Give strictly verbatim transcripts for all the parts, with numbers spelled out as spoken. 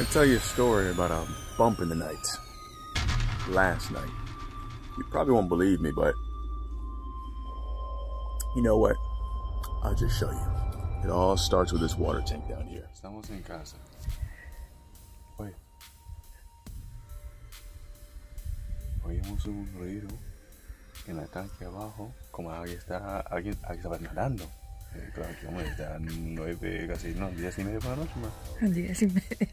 gonna tell you a story about a bump in the night. Last night. You probably won't believe me, but you know what? I'll just show you. It all starts with this water tank down here. Estamos en casa. Oye. Oímos un ruido en la tanque abajo, como alguien está, alguien, alguien estaba nadando. Eh, claro que vamos a estar nueve, casi, no, diez y media para la noche más. Diez y media.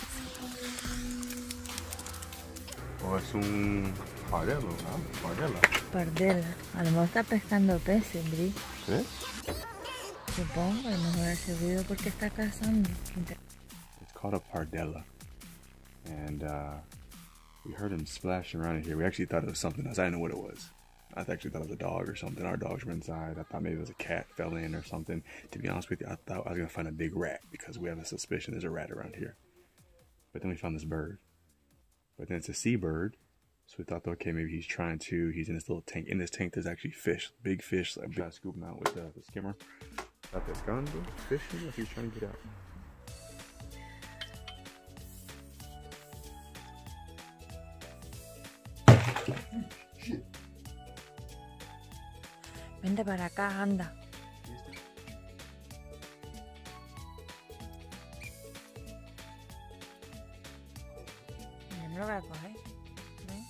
O es un pardelo, ¿no? Pardela. Pardela. A lo mejor está pescando peces, Bri. ¿Sí? Supongo, a lo mejor hace ruido porque está cazando. It's called a pardela. And uh, we heard him splashing around in here. We actually thought it was something else. I didn't know what it was. I actually thought it was a dog or something. Our dogs were inside. I thought maybe it was a cat fell in or something. To be honest with you, I thought I was going to find a big rat because we have a suspicion there's a rat around here. But then we found this bird. But then it's a seabird. So we thought, okay, maybe he's trying to, he's in this little tank. In this tank, there's actually fish, big fish. So I'm trying to scoop him out with the, the skimmer. Got this gun, fishing, if he's trying to get out. Shit. Vente para acá, anda. Yo no lo voy a coger. ¿Ven?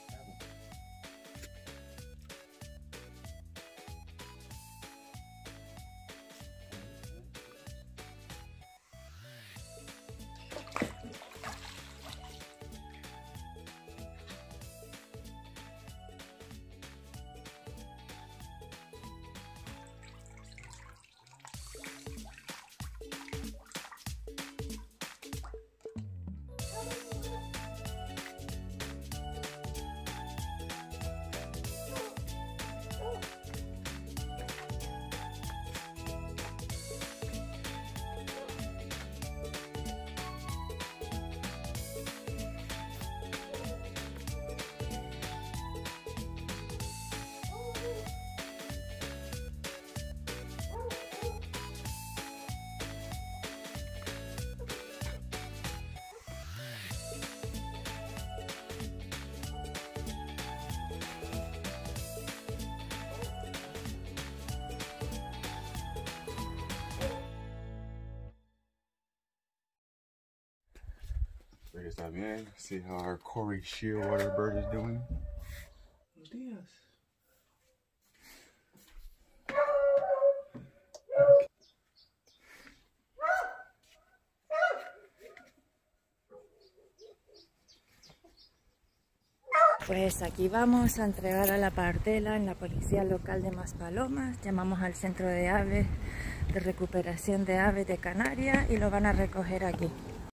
Está bien. See how our Corey Shearwater bird is doing. Buenos días. Pues aquí vamos a entregar a la pardela en la policía local de Maspalomas. Llamamos al centro de aves de recuperación de aves de Canarias y lo van a recoger aquí.